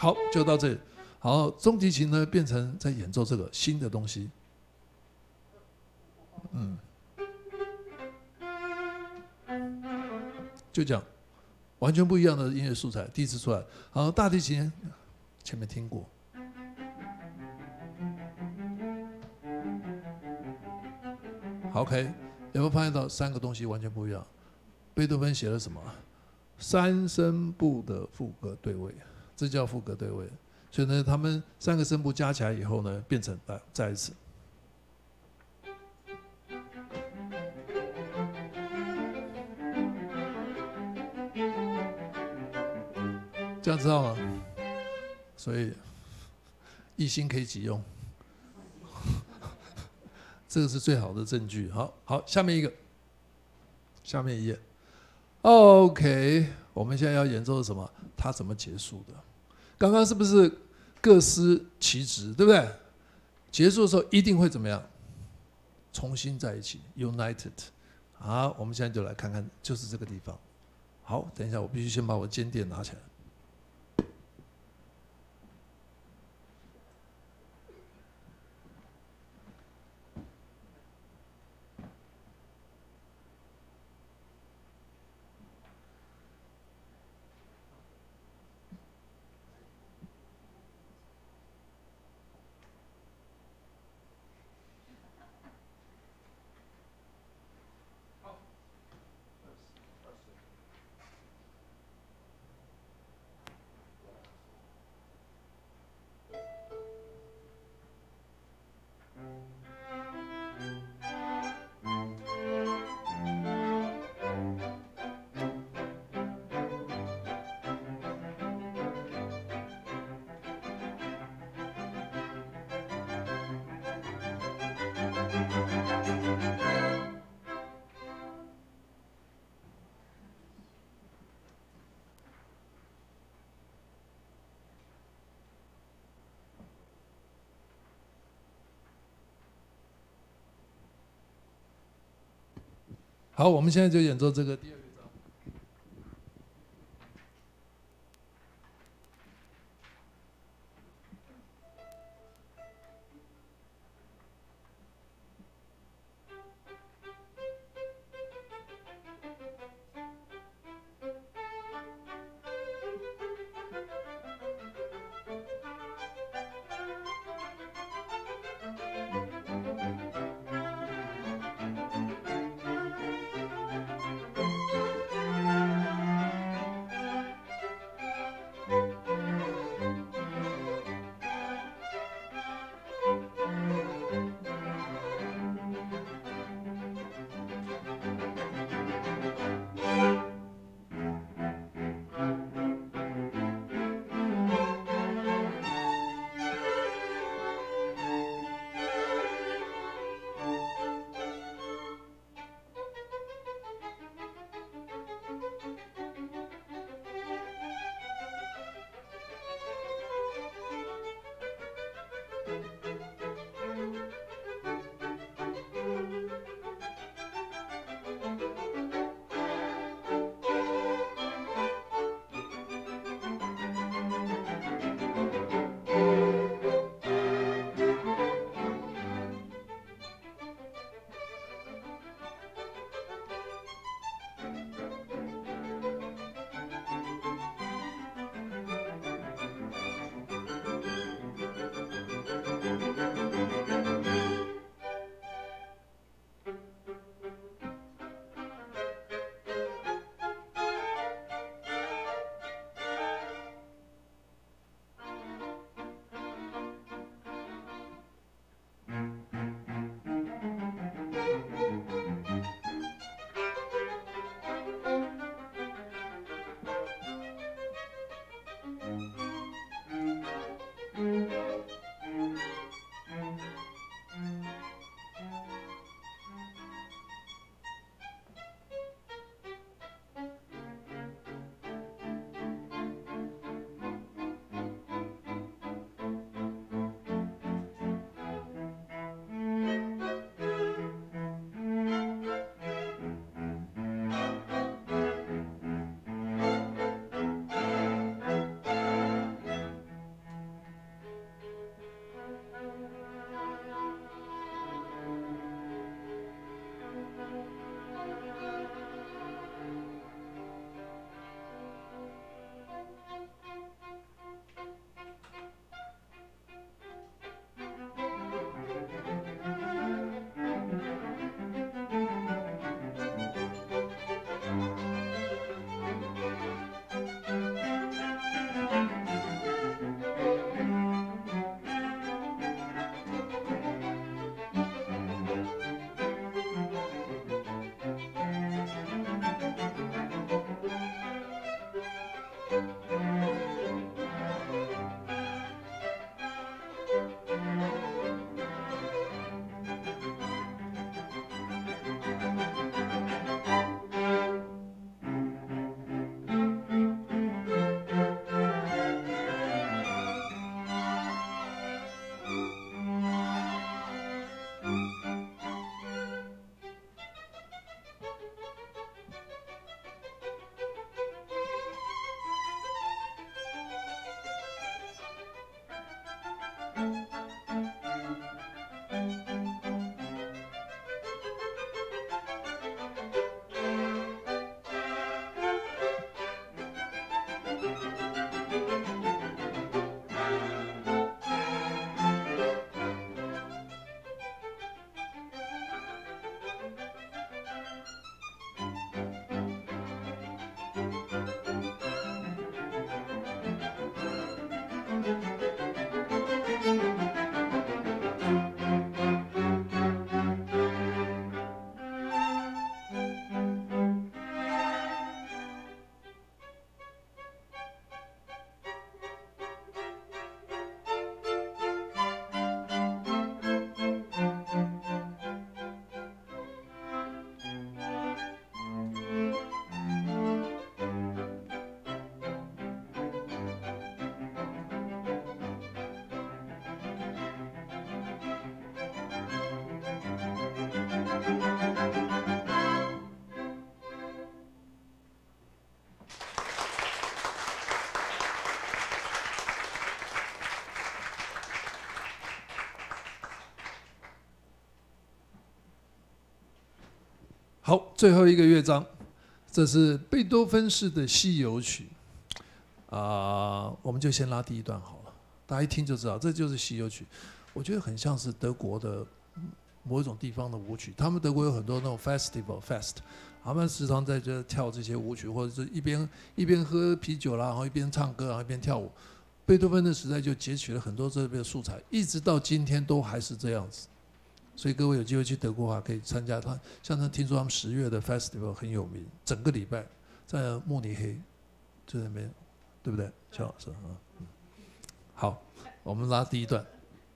好，就到这里。好，中提琴呢变成在演奏这个新的东西，就这样，完全不一样的音乐素材，第一次出来。好，大提琴前面听过，好 ，OK， 有没有发现到三个东西完全不一样？贝多芬写了什么？三声部的副歌对位，这叫副歌对位。所以呢，他们三个声部加起来以后呢，变成再一次。这样知道吗？所以一心可以几用，这个是最好的证据。好，下面一个，下面一页。OK， 我们现在要演奏的什么？它怎么结束的？刚刚是不是各司其职，对不对？结束的时候一定会怎么样？重新在一起 ，united。好，我们现在就来看看，就是这个地方。好，等一下，我必须先把我间电拿起来。好，我们现在就演奏这个第二乐章。 好，最后一个乐章，这是贝多芬式的西游曲我们就先拉第一段好了，大家一听就知道这就是西游曲。我觉得很像是德国的某一种地方的舞曲，他们德国有很多那种 fest，他们时常在这跳这些舞曲，或者是一边喝啤酒啦，然后一边唱歌，然后一边跳舞。贝多芬的时代就截取了很多这边的素材，一直到今天都还是这样子。所以各位有机会去德国的话，可以参加他。像他听说他们10月的 festival 很有名，整个礼拜在慕尼黑，就在那边，对不对，肖老师啊？好，我们拉第一段。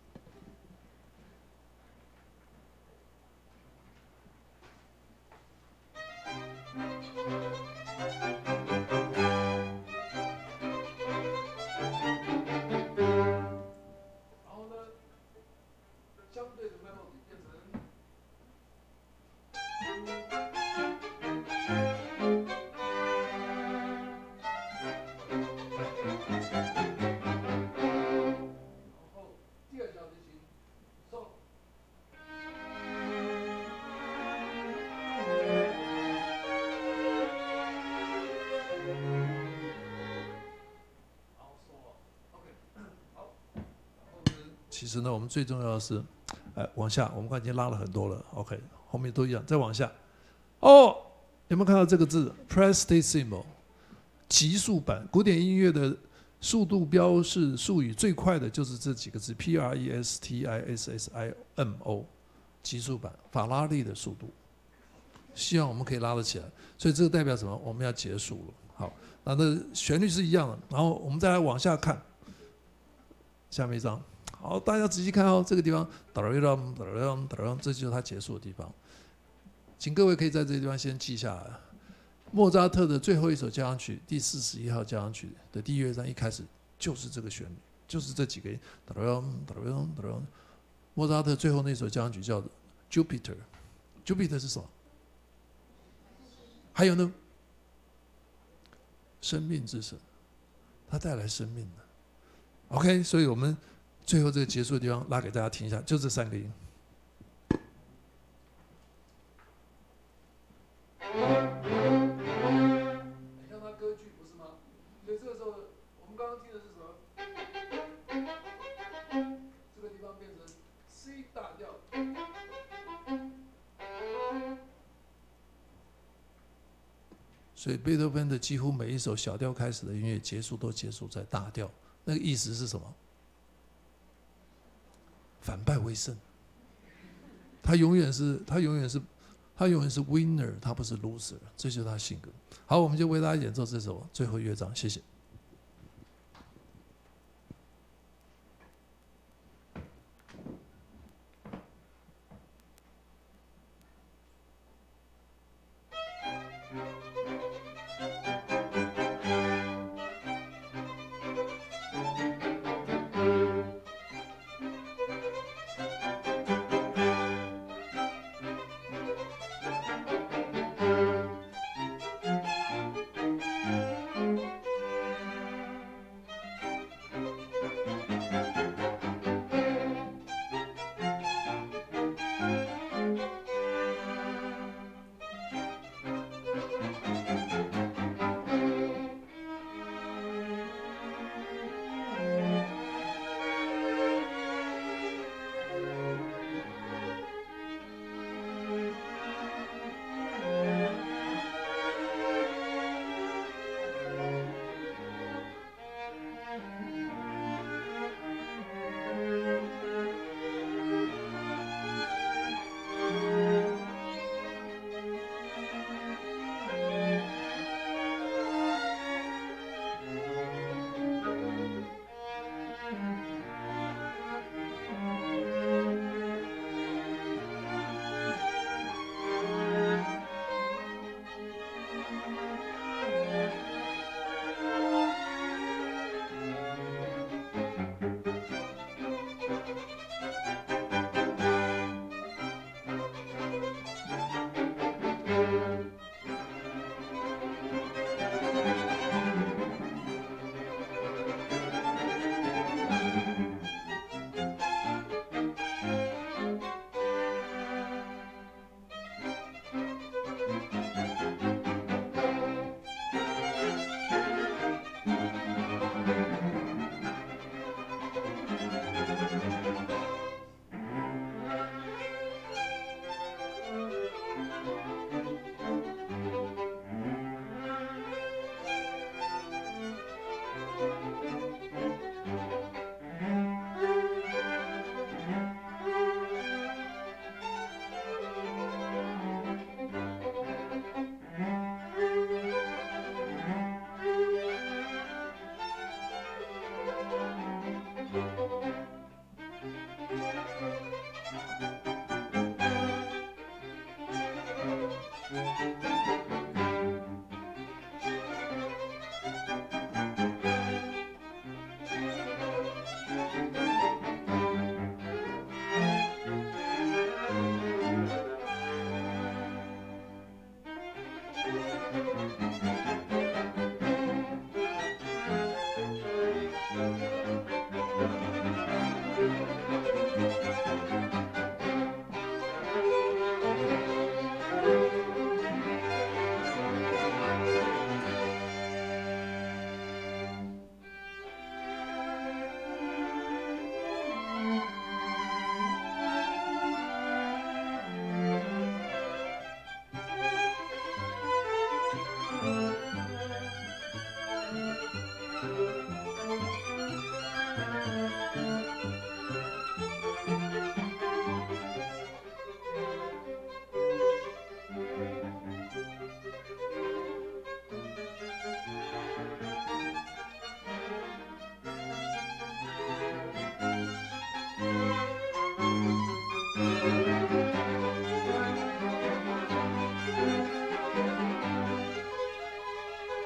其实呢，我们最重要的是，往下，我们刚才已经拉了很多了 ，OK， 后面都一样，再往下。哦，有没有看到这个字 ？Prestissimo， 极速版。古典音乐的速度标示术语最快的就是这几个字 ，Prestissimo， 极速版，法拉利的速度。希望我们可以拉得起来。所以这个代表什么？我们要结束了。好，那旋律是一样的，然后我们再来往下看，下面一张。好，大家仔细看哦，这个地方，这就是它结束的地方。请各位可以在这个地方先记下来。莫扎特的最后一首交响曲第41号交响曲的第一乐章一开始就是这个旋律，就是这几个音。莫扎特最后那首交响曲叫 Jupiter，Jupiter 是什么？还有呢？生命之神，它带来生命的。OK， 所以我们最后这个结束的地方拉给大家听一下，就这3个音。很像他歌剧不是吗？所以这个时候我们刚刚听的是什么？这个地方变成 C 大调。所以贝多芬的几乎每一首小调开始的音乐结束都结束在大调，那个意思是什么？反败为胜。他永远是 winner， 他不是 loser， 这就是他性格。好，我们就为大家演奏这首最后乐章，谢谢。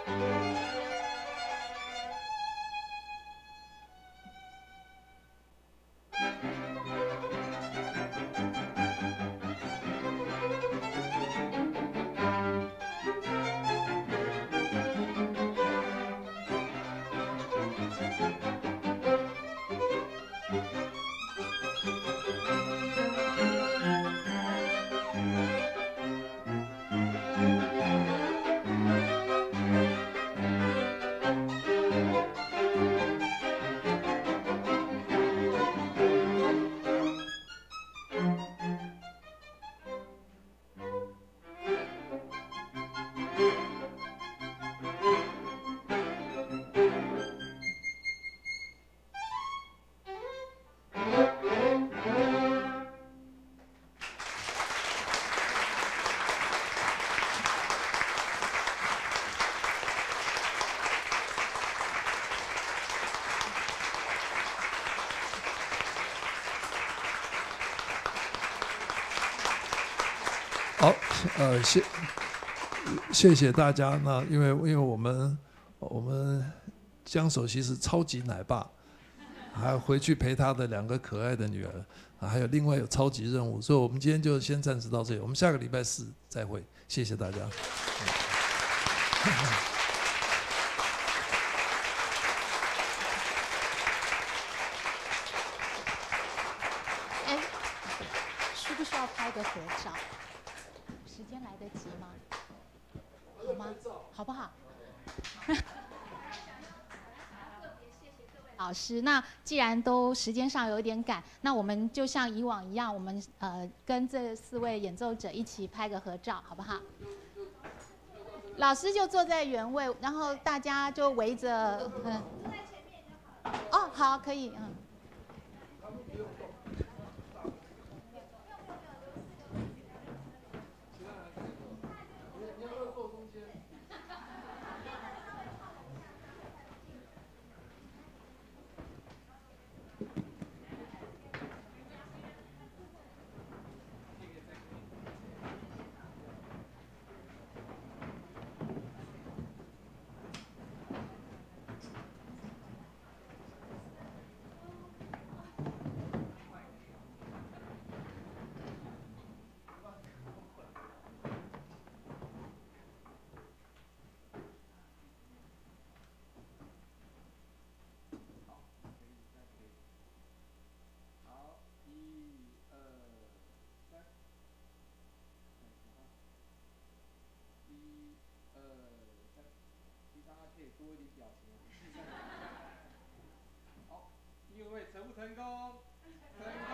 好，谢谢大家。那因为我们江首席是超级奶爸，还回去陪他的2个可爱的女儿，还有另外有超级任务，所以我们今天就先暂时到这里，我们下个礼拜4再会，谢谢大家。 需不需要拍个合照？时间来得及吗？好吗？好不好？老师，那既然都时间上有点赶，那我们就像以往一样，我们跟这4位演奏者一起拍个合照，好不好？老师就坐在原位，然后大家就围着，哦，好，可以， 多一点表情。好，1、2位成不成功？成功。